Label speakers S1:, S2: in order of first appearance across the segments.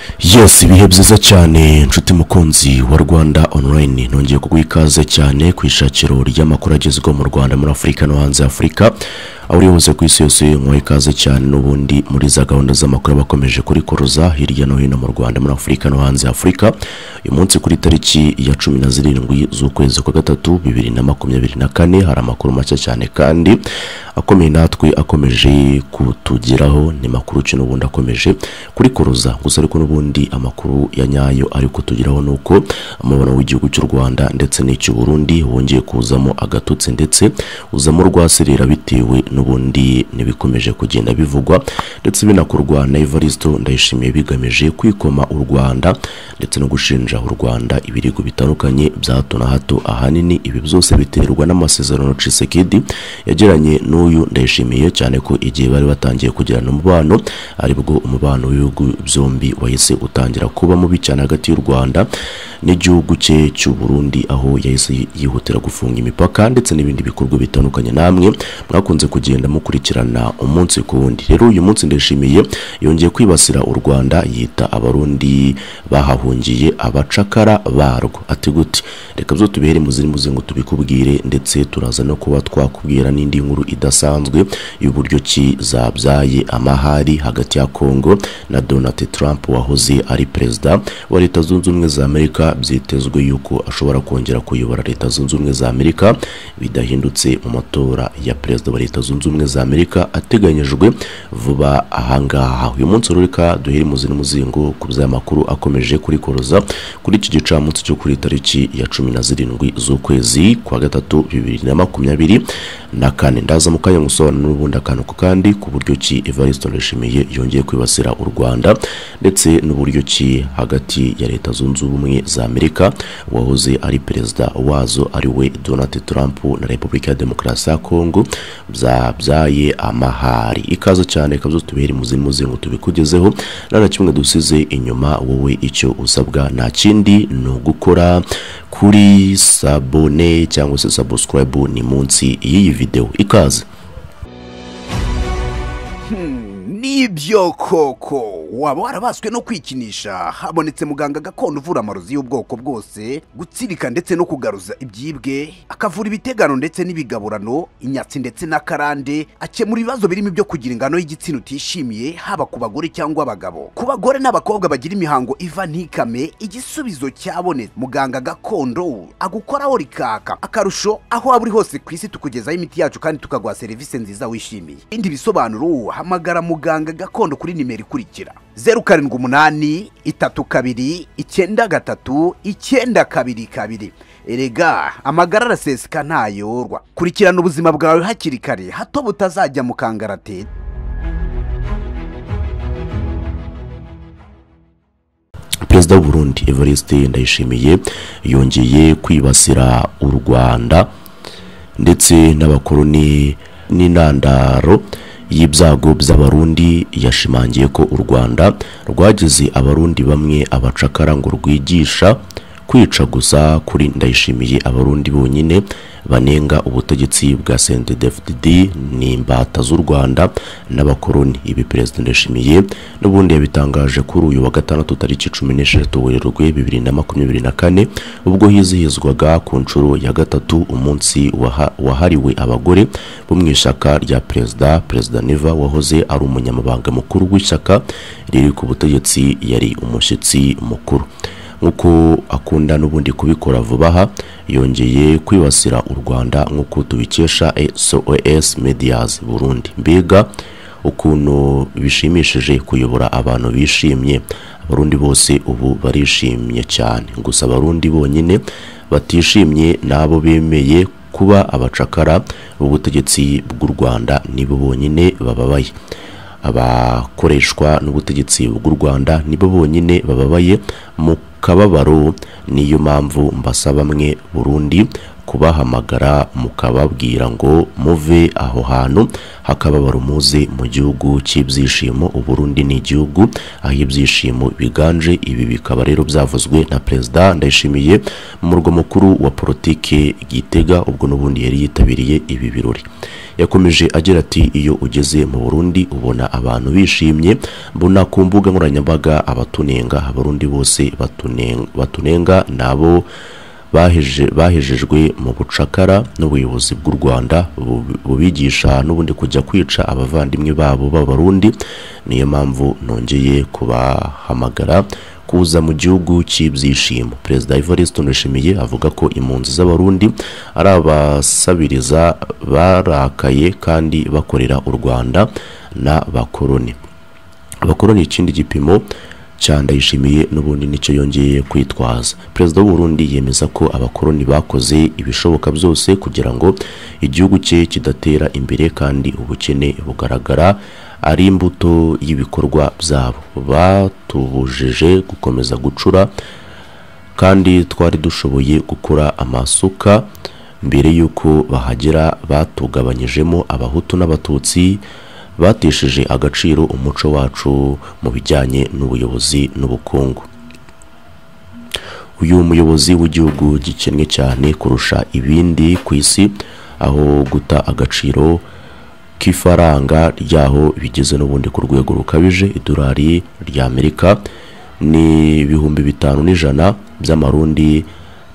S1: Yes, ibihe byiza cyane nshuti mukunzi wa Rwanda online nongeye kugwikaze cyane kwishakiro ry'amakuru agezweho mu Rwanda muri Afrika no hanze Afrika aho yose ku isi yose mwikaze cyane n'ubundi muri za gahunda z'amakuru bakomeje kuri koroza hirya no hino mu Rwanda muri Afrika no hanze Afrika uyu munsi kuri tariki ya 17 z'ukwezi kwa gatatu 2024 hari amakuru make cyane kandi akomeye natwe akomeje kutugeraho ni makuru cyo ubundi akomeje kuri koroza gusa ariko n'ubundi amakuru ya nyayo ari kutugeraho nuko amabano w'igihugu cy'u Rwanda ndetse n'icyo Burundi wongeye kuzamo agatutse ndetse uzamo rwaserera bitewe n'ubundi nibikomeje kugenda bivugwa ndetse binakorwa na Evaristo Ndayishimiye bigamije kwikoma u Rwanda ndetse no gushinja u Rwanda ibirigo bitandukanye bya hato na hato ahanini ibi byose biterwa n'amasezerano Tshisekedi yagiranye n'uyu Ndayishimiye cyane ko igihe bari batangiye kugirana umubano aribwo umubano w'ibihugu byombi wahise utangira kuba mubi cyane hagati y'u Rwanda n'igihugu cye cy'u Burundi aho yahise yihutira gufunga imipaka ndetse n'ibindi bikorwa bitandukanye namwe mwakunze kugenda mukurikirana umunsi ku wundi. Rero uyu munsi Ndayishimiye yongeye kwibasira u Rwanda yita abarundi bahahungiye abacakara barwo ati gute reka byo tubere muziri muzingo tubikubwire ndetse turaza no kuba twakubwira n'indi nkuru idasanzwe y'uburyo ki zabyaye amahari hagati ya Kongo na Donald Trump wahoze ari president wa Leta Zunze Ubumwe za Amerika byitezwe yuko ashobora kongera kuyobora Leta Zunze Ubumwe za Amerika bidahindutse mu matora ya president wa Leta Zunze Ubumwe za Amerika ateganyijwe vuba ahangaha. Uyu munsi rurika duheri muzini muzingo kubya makuru akomeje kuri koroza kuri iki gicamunsi cyo kuri tariki ya 17 z'ukwezi kwa gatatu 2024 ndaza mukanya gusobanura n'ubundi akantu kandi ku buryo ki Evaristo Ndayishimiye yongeye kwibasira u Rwanda ndetse n'uburyo ki hagati ya Leta Zunze Ubumwe za Amerika wahoze ari president wazo ari we Donald Trump na Republika ya Demokarasi ya Kongo byaye amahari. Ikaze cyane kabzo tubiri muzingo tubikugezeho nana kimwe dusize inyuma wowe icyo usabwa nta kindi no gukora kuri sabone cyangwa se subscribe ni munsi y'iyi video. Ikaze
S2: nibyo koko waba warabaswe no kwikinisha habonetse muganga gakondo uvura amarozi y'ubwoko bwose gutsirika ndetse no kugaruza ibyibwe akavura ibitegano ndetse n'ibigaburano inyatsi ndetse n'akarande akemura ibibazo birimo byo kugira ingano y'igitsina utishimiye haba ku bagore cyangwa abagabo ku bagore n'abakobwa bagira imihango iva ntikame igisubizo cyabonetse muganga gakondo agukoraho rikaka akarusho aho waba uri hose ku isi tukugezaho imiti yacu kandi tukaguha serivisi nziza wishimiye. Indi bisobanuro hamagara muganga gakondo kuri nimero ikurikira 0788329392 erega amagara araseseka ntayorwa. Kurikirana ubuzima bwawe hakiri kare hato butazajya mu kangaratete.
S1: Perezida w'u Burundi Evariste Ndayishimiye yongeye kwibasira u Rwanda ndetse n'abakoloni n'intandaro y'ibyago by'abarundi yashimangiye ko u Rwanda rwagize abarundi bamwe abacakara ngo rwigisha kwica gusa kuri Ndayishimiye abarundi bonyine banenga ubutegetsi bwa CNDD-FDD n'imbata z'u Rwanda n'abakoloni. Ibi Perezida Ndayishimiye n'ubundi yabitangaje kuri uyu wa gatandatu tariki 16 Werurwe 2024 ubwo hizihizwaga ku nshuro ya gatatu umunsi wahariwe abagore bo mu ishaka rya Perezida Neva wahoze ari umunyamabanga mukuru w'ishaka riri ku butegetsi yari umushyitsi mukuru. Nkuko akunda n'ubundi kubikora vubaha yongeye kwibasira u Rwanda nkuko tubikesha SOS Medias Burundi. Mbega ukuntu bishimishije kuyobora abantu bishimye abarundi bose ubu barishimye cyane gusa abarundi bonyine batishimye nabo bemeye kuba abacakara b'ubutegetsi bw'u Rwanda nibo bonyine bababaye. Abakoreshwa n'ubutegetsi bw'u Rwanda nibo bonyine bababaye mu kababaro. Niyo mpamvu mbasaba mwe Burundi kubahamagara mukababwira ngo muve aho hantu hakaba barumuze mu gihugu cy'ibyishimo. Uburundi ni igihugu aho ibyishimo biganje. Ibi bikaba rero byavuzwe na Perezida Ndayishimiye mu murwa mukuru wa politike Gitega, ubwo n'ubundi yari yitabiriye ibi birori. Yakomeje agira ati iyo ugeze mu Burundi ubona abantu bishimye, mbona ku mbuga nkoranyambaga abatunenga, abarundi bose batunenga nabo bahejejwe mu bucakara n'ubuyobozi bw'u Rwanda bubigisha n'ubundi kujya kwica abavandimwe babo b'abarundi. Niyo mpamvu nongeye kubahamagara kuza mu gihugu cy'ibyishimo. Perezida Evariste Ndayishimiye avuga ko impunzi z'abarundi ari abasabiriza barakaye kandi bakorera u Rwanda n'abakoroni. Abakoroni ikindi gipimo cya Ndayishimiye n'ubundi nicyo yongeye kwitwaza. Perezida w'u Burundi yemeza ko abakoroni bakoze ibishoboka byose kugira ngo igihugu cye kidatera imbere kandi ubukene bugaragara ari imbuto y'ibikorwa byabo. Batubujije gukomeza gucura kandi twari dushoboye gukora amasuka mbere y'uko bahagera. Batugabanyijemo abahutu n'abatutsi, batesheje agaciro umuco wacu mu bijyanye n'ubuyobozi n'ubukungu. Uyu muyobozi w'igihugu gikennye cyane kurusha ibindi ku isi, aho guta agaciro k'ifaranga ryaho bigeze n'ubundi ku rwego rukabije. idolari ry'Amerika ni 5,500 by'amarundi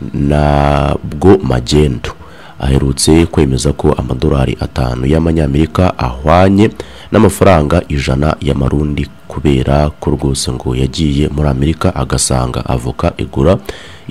S1: nabwo magendo. Aherutse kwemeza ko amadolari 5 y'amanyamerika ahwanye n'amafaranga 100 y'amarundi, kubera ko rwose ngo yagiye muri Amerika agasanga avoka igura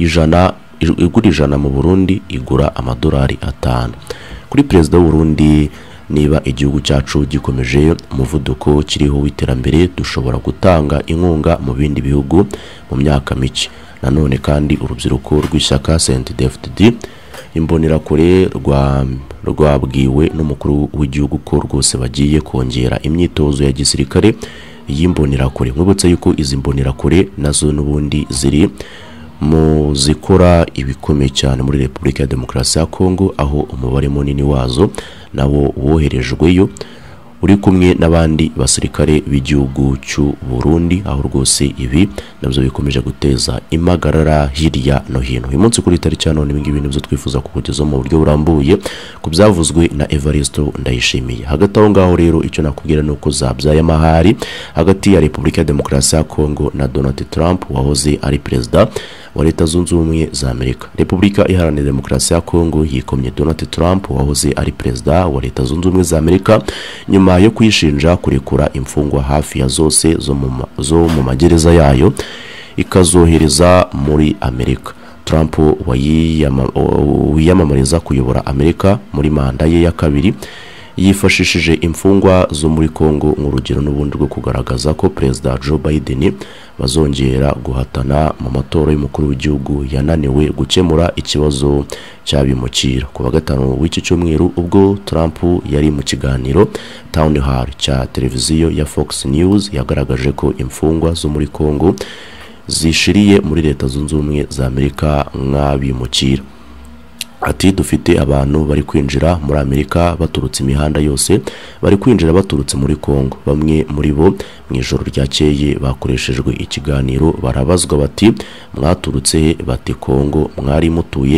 S1: 100 mu Burundi igura amadolari 5. Kuri Perezida w'u Burundi, niba igihugu cyacu gikomeje umuvuduko kiriho w'iterambere, dushobora gutanga inkunga mu bindi bihugu mu myaka mike. Nanone kandi urubyiruko rw'ishyaka CNDD-FDD imbonerakure rwabwiwe n'umukuru w'igihugu ko rwose bagiye kongera imyitozo ya gisirikare y'imbonerakure. Mwibutse yuko izi mbonerakure nazo n'ubundi ziri mu zikora ibikomeye cyane muri Repubulika ya Demokarasi ya Kongo, aho umubare munini wazo nawo woherejweyo uri kumwe n'abandi basirikare b'igihugu cy'u Burundi, aho rwose ibi nabyo bikomeje guteza impagarara hirya no hino. Uyu munsi kuri tariki ya none ibi ngibi nibyo twifuza kukugezaho mu buryo burambuye ku byavuzwe na Evariste Ndayishimiye. Hagati aho ngaho rero icyo nakubwira ni uko zabyaye amahari hagati ya Repubulika ya Demokarasi ya Kongo na Donald Trump wahoze ari perezida wa Leta Zunze Ubumwe za Amerika. Repubulika Iharanira Demokarasi ya Kongo yikomye Donald Trump wahoze ari perezida wa Leta Zunze Ubumwe za Amerika nyuma yo kwishinja kurekura imfungwa hafi ya zose zo mu magereza yayo ikazohereza muri Amerika. Trump wiyamamariza kuyobora Amerika muri manda ye ya kabiri yifashishije imfungwa zo muri Kongo nk'urugero n'ubundi rwo kugaragaza ko Perezida Joe Biden bazongera guhatana mu matora y'umukuru w'igihugu yananiwe gukemura ikibazo cy'abimukira. Ku wa gatanu w'iki cyumweru ubwo Trump yari mu kiganiro Town Hall cya televiziyo ya Fox News yagaragaje ko imfungwa zo muri Kongo zishiriye muri Leta Zunze Ubumwe za Amerika nk'abimukira. Ati dufite abantu bari kwinjira muri Amerika baturutse imihanda yose, bari kwinjira baturutse muri Kongo. Bamwe muri bo mu ijoro ryakeye bakoreshejwe ikiganiro barabazwa bati mwaturutse he? Bati Kongo. Mwari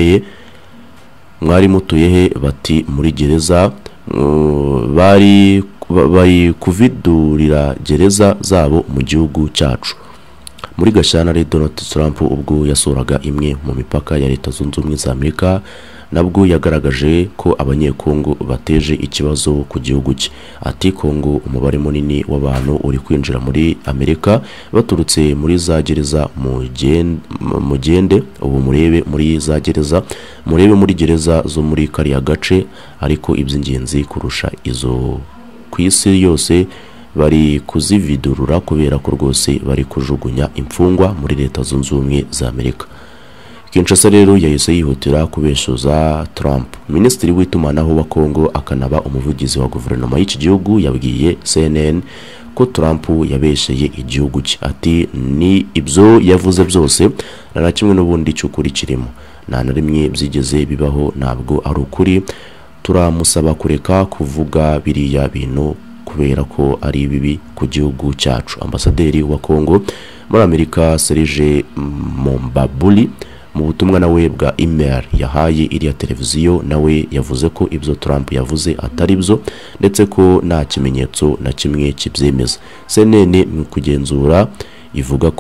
S1: mutuye he? Bati muri gereza. Bari kuvidurira gereza zabo mu gihugu cyacu. Muri Gashyantare Donald Trump ubwo yasuraga imwe mu mipaka ya Leta Zunze Ubumwe za Amerika nabwo yagaragaje ko abanyekongo bateje ikibazo ku gihugu cye. Ati Kongo umubare munini w'abantu uri kwinjira muri Amerika baturutse muri za gereza mugende ubu murebe muri za gereza, murebe muri gereza zo muri kariya gace, ariko iby'ingenzi kurusha izo ku isi yose bari kuzividurura kubera ko rwose bari kujugunya imfungwa muri Leta Zunze Ubumwe za Amerika. Kinshasa rero yahise yihutira kubeshoza Trump. Minisitiri w'itumanaho wa Kongo akanaba umuvugizi wa guverinoma y'iki gihugu yabwiye CNN ko Trump yabesheye igihugu cye. Ati ni ibyo yavuze byose nta kimwe n'ubundi cy'ukuri kirimo. nta na rimwe byigeze bibaho, ntabwo ari ukuri. Turamusaba kureka kuvuga biriya bintu kubera ko ari bibi ku gihugu cyacu. Ambasaderi wa Kongo muri Amerika Serge Mombabuli mu butumwa nawe bwa email yahaye iriya televiziyo nawe yavuze ko ibyo Trump yavuze atari byo ndetse ko nta kimenyetso na kimwe kibyemeza. CNN mu kugenzura ivuga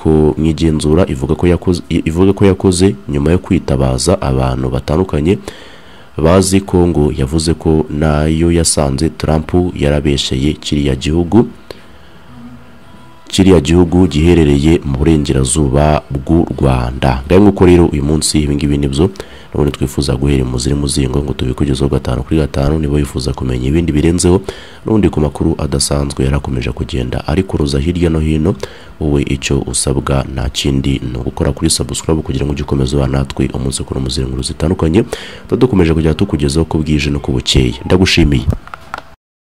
S1: ko yakoze nyuma yo kwitabaza abantu batandukanye bazi ko ngo yavuze ko nayo yasanze Trump yarabesheye kiriya gihugu giherereye mu burengerazuba bw'u Rwanda. Ngaho nguko rero uyu munsi ibingibi nibyo none twifuza guhera muziri muzingo ngo tubikugezeho 5 kuri 5. nibo yifuza kumenya ibindi birenzeho n'undi ku makuru adasanzwe yarakomeje kugenda ariko ruza hirya no hino, wowe icyo usabwa nta kindi no gukora kuri subscribe kugira ngo ugikomeze natwe umunsi kuri muziri nkuru zitandukanye tudukomeje kujya tukugezaho ko bwije no kubukeye. Ndagushimiye.